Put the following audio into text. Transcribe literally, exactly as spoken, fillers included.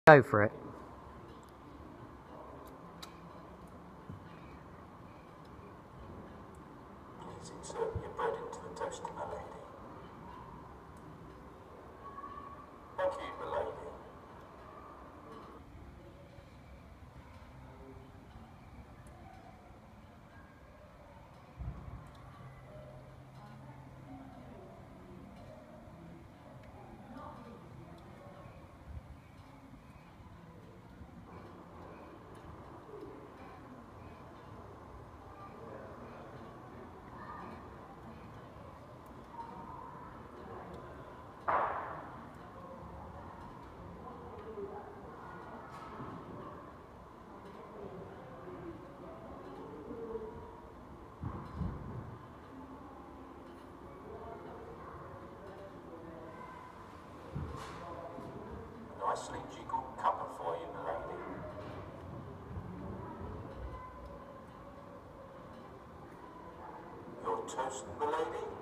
Go for it. Please insert your bread into the toaster, my lady. Thank you, my lady. Nicely jiggled cuppa for you, my lady. Your toast, my lady.